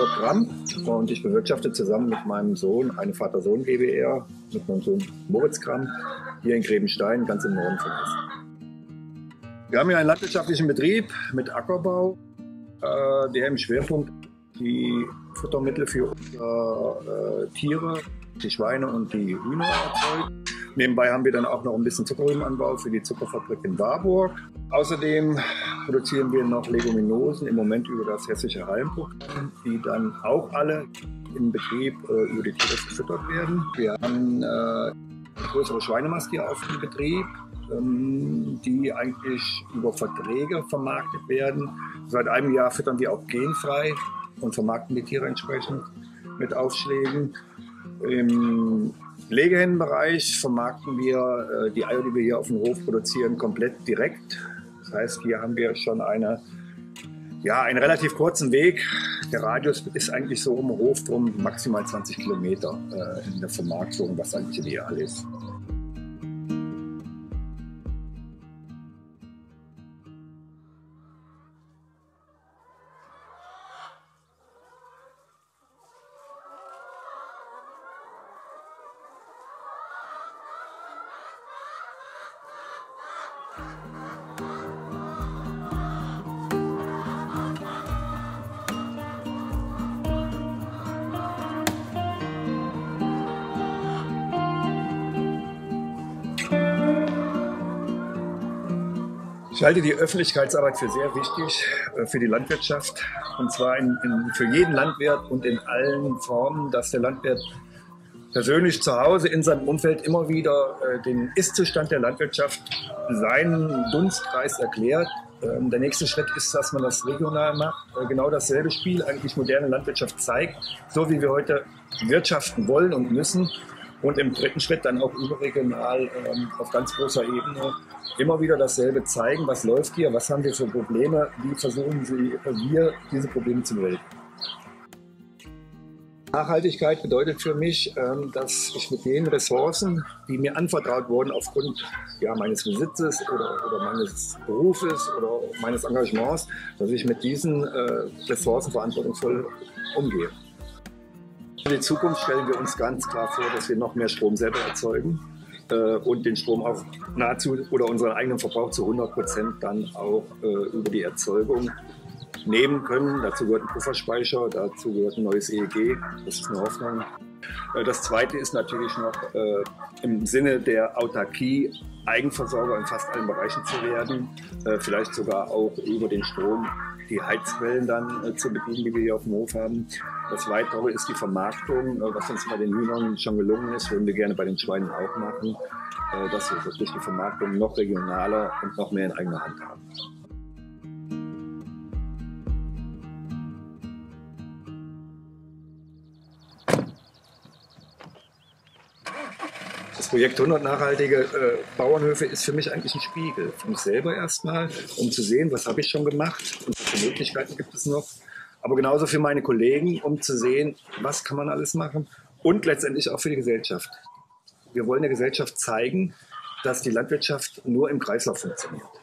Jörg Gramm und ich bewirtschafte zusammen mit meinem Sohn eine Vater-Sohn GbR mit meinem Sohn Moritz Gramm hier in Grebenstein, ganz im Norden von Essen. Wir haben hier einen landwirtschaftlichen Betrieb mit Ackerbau, der im Schwerpunkt die Futtermittel für unsere Tiere, die Schweine und die Hühner erzeugt. Nebenbei haben wir dann auch noch ein bisschen Zuckerrübenanbau für die Zuckerfabrik in Warburg. Außerdem produzieren wir noch Leguminosen im Moment über das hessische Hallenprogramm, die dann auch alle im Betrieb über die Tiere gefüttert werden. Wir haben eine größere Schweinemast hier auf dem Betrieb, die eigentlich über Verträge vermarktet werden. Seit einem Jahr füttern wir auch genfrei und vermarkten die Tiere entsprechend mit Aufschlägen. Im Legehennenbereich vermarkten wir die Eier, die wir hier auf dem Hof produzieren, komplett direkt. Das heißt, hier haben wir schon einen relativ kurzen Weg. Der Radius ist eigentlich so um den Hof drum maximal 20 Kilometer in der Vermarktung, was eigentlich ideal ist. Ich halte die Öffentlichkeitsarbeit für sehr wichtig für die Landwirtschaft, und zwar für jeden Landwirt und in allen Formen, dass der Landwirt persönlich zu Hause in seinem Umfeld immer wieder den Ist-Zustand der Landwirtschaft seinen Dunstkreis erklärt. Der nächste Schritt ist, dass man das regional macht. Genau dasselbe Spiel eigentlich moderne Landwirtschaft zeigt, so wie wir heute wirtschaften wollen und müssen. Und im dritten Schritt dann auch überregional auf ganz großer Ebene immer wieder dasselbe zeigen. Was läuft hier? Was haben wir für Probleme? Wie versuchen wir, diese Probleme zu bewältigen? Nachhaltigkeit bedeutet für mich, dass ich mit den Ressourcen, die mir anvertraut wurden aufgrund meines Besitzes oder meines Berufes oder meines Engagements, dass ich mit diesen Ressourcen verantwortungsvoll umgehe. Für die Zukunft stellen wir uns ganz klar vor, dass wir noch mehr Strom selber erzeugen und den Strom auch nahezu oder unseren eigenen Verbrauch zu 100% dann auch über die Erzeugung nehmen können. Dazu gehört ein Pufferspeicher, dazu gehört ein neues EEG, das ist eine Hoffnung. Das Zweite ist natürlich noch im Sinne der Autarkie Eigenversorger in fast allen Bereichen zu werden, vielleicht sogar auch über den Strom die Heizquellen dann zu bedienen, die wir hier auf dem Hof haben. Das Weitere ist die Vermarktung, was uns bei den Hühnern schon gelungen ist, würden wir gerne bei den Schweinen auch machen, dass wir wirklich die Vermarktung noch regionaler und noch mehr in eigener Hand haben. Das Projekt 100 nachhaltige Bauernhöfe ist für mich eigentlich ein Spiegel. Für mich selber erstmal, um zu sehen, was habe ich schon gemacht und welche Möglichkeiten gibt es noch. Aber genauso für meine Kollegen, um zu sehen, was kann man alles machen. Und letztendlich auch für die Gesellschaft. Wir wollen der Gesellschaft zeigen, dass die Landwirtschaft nur im Kreislauf funktioniert.